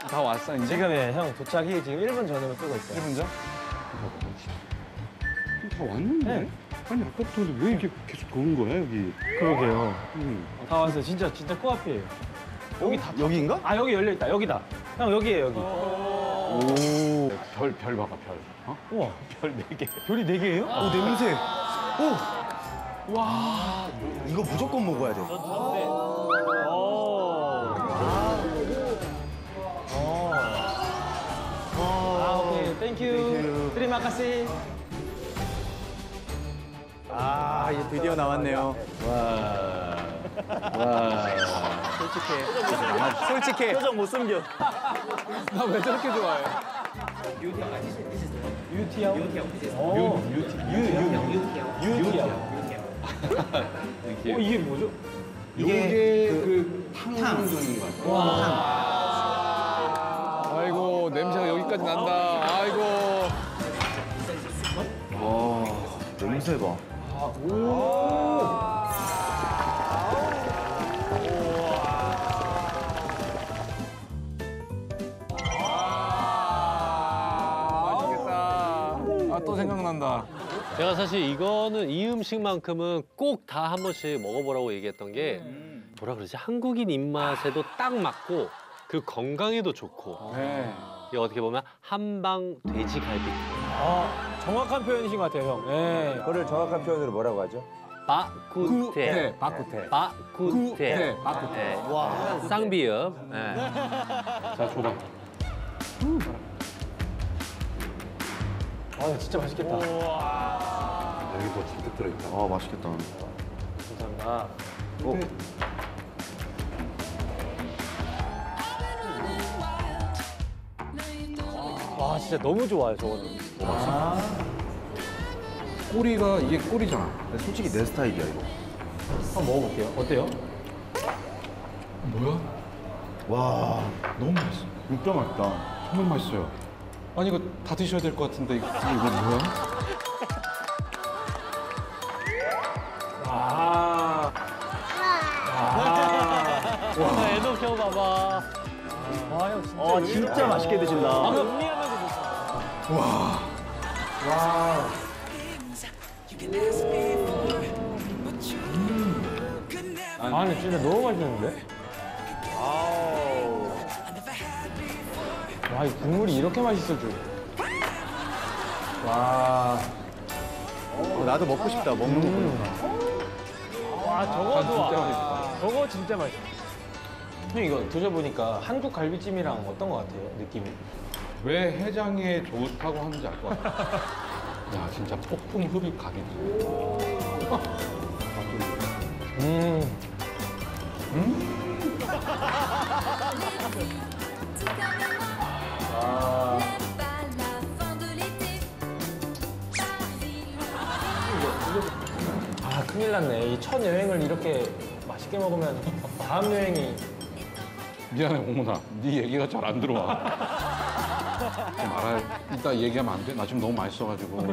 다 왔어 이제? 지금 형 도착이 지금 1분 전으로 뜨고 있어요. 1분 전? 다 왔는데? 네. 아니 아까부터 왜 이렇게 계속 도는 거야 여기? 그러게요. 다 왔어요. 진짜 코앞이에요. 여기 다 여기인가? 아 여기 열려 있다. 여기다. 형 여기에요 여기. 오. 별 봐봐 별. 어? 우와 별 4개. 별이 4개예요? 오 냄새. 오. 와. 이거 무조건 먹어야 돼. 오케이. 땡큐. 트리마카시. 아, 이제 드디어 나왔네요. 와. 솔직해. 표정 못 숨겨. 나 왜 저렇게 좋아해? 유티아오? 유티아오. 이게 뭐죠? 이게 그 탕전인 것 같아. 아이고 냄새가 여기까지 난다. 아이고. 냄새 봐. 맛있겠다. 아, 또 생각난다. 제가 사실 이거는 이 음식만큼은 꼭 다 한 번씩 먹어보라고 얘기했던 게 뭐라 그러지? 한국인 입맛에도 딱 맞고 그 건강에도 좋고 네. 이게 어떻게 보면 한방 돼지갈비 정확한 표현이신 것 같아요, 형. 네. 그거를 정확한 표현으로 뭐라고 하죠? 바쿠테 바쿠테. 바쿠테 바쿠테. 와 쌍비읍 네. 자, 줘봐. 아 진짜 맛있겠다. 여기 더 잔뜩 들어있다. 아, 맛있겠다. 감사합니다. 와 진짜 너무 좋아요 저거는. 꼬리가 이게 꼬리잖아. 솔직히 내 스타일이야, 이거. 한번 먹어볼게요. 어때요? 뭐야? 와, 너무 맛있어. 진짜 맛있다. 정말 맛있어요. 아니 이거 다 드셔야 될 것 같은데 이거 뭐야? 애도 키워봐봐 와형 진짜. 진짜 맛있게 드신다. 음미하면서 드세요. 아니 진짜 너무 맛있는데? 와, 이 국물이 이렇게 맛있을 줄. 와. 나도 먹고 싶다, 먹는 거 보니까. 와, 저거 좋아. 진짜 맛있다. 저거 진짜 맛있어. 형 이거 드셔보니까 한국 갈비찜이랑 어떤 것 같아요, 느낌이? 왜 해장에 좋다고 하는지 알 것 같아. 야 진짜 폭풍 흡입 각이네. 아, 큰일 났네. 이 첫 여행을 이렇게 맛있게 먹으면 다음 여행이. 미안해 오모나. 네 얘기가 잘 안 들어와. 좀 알아. 이따 얘기하면 안 돼? 나 지금 너무 맛있어가지고.